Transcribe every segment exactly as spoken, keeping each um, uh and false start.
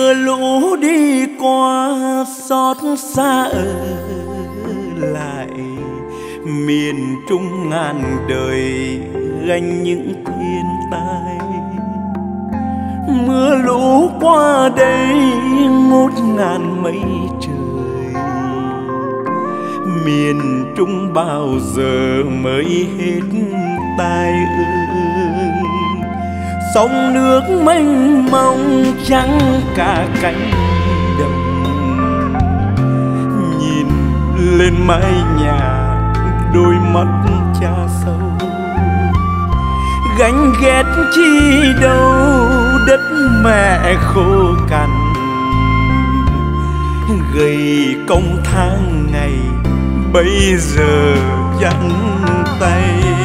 Mưa lũ đi qua xót xa ở lại, miền Trung ngàn đời gánh những thiên tai. Mưa lũ qua đây ngút ngàn mây trời, miền Trung bao giờ mới hết tai ương. Sông nước mênh mông trắng cả cánh đồng, nhìn lên mái nhà đôi mắt cha sâu. Gánh ghét chi đâu đất mẹ khô cằn, gầy công tháng ngày bây giờ trắng tay.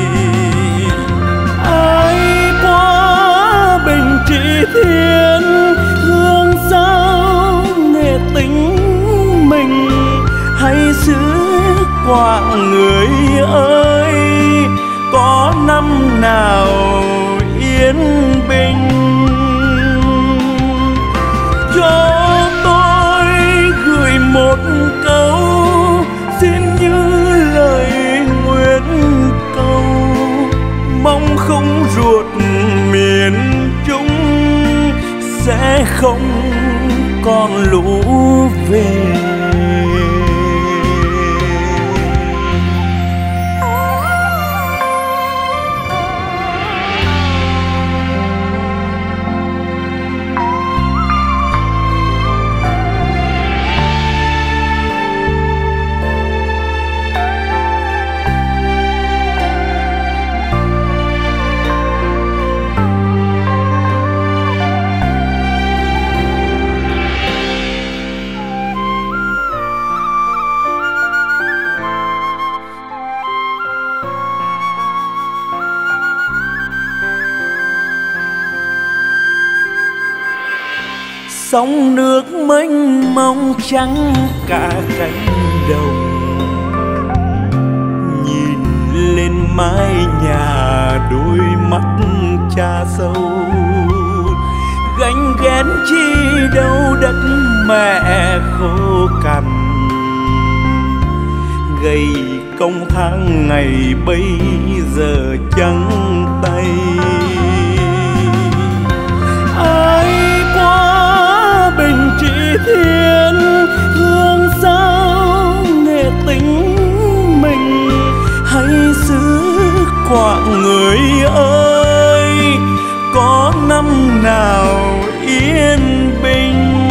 Ai qua Bình Trị Thiên hương sao nghệ tính mình, hay xứ Quảng người ơi có năm nào yên bình. Cho tôi gửi một câu xin như lời nguyện cầu, mong không ruột miền Trung sẽ không còn lũ về. Sông nước mênh mông trắng cả cánh đồng, nhìn lên mái nhà đôi mắt cha sâu. Gánh ghét chi đâu đất mẹ khô cằn, gầy công tháng ngày bây giờ trắng tay. Ai Bình Trị Thiên hương sao nghệ tính mình, hay xứ Quảng người ơi có năm nào yên bình.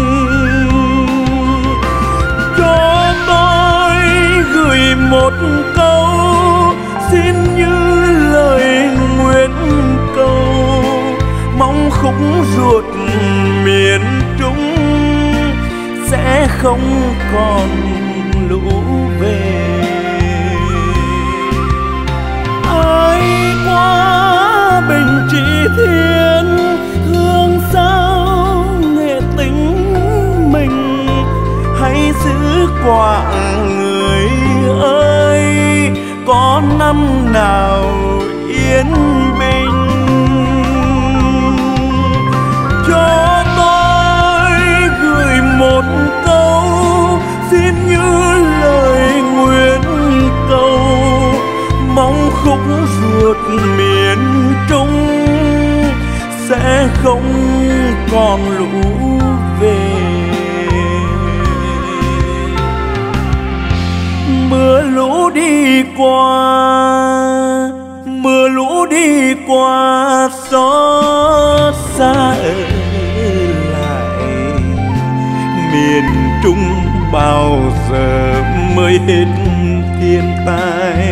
Cho tôi gửi một câu xin như lời nguyện cầu, mong khúc ruột miền Trung sẽ không còn lũ về. Ai qua Bình Trị Thiên hương sao nghệ tính mình, hay xứ Quảng người ơi có năm nào yên bình. Cho tôi gửi một câu xin như lời nguyện cầu, mong khúc ruột miền Trung sẽ không còn lũ về. Mưa lũ đi qua, mưa lũ đi qua xót xa ở lại, miền Trung bao giờ mới hết thiên tai.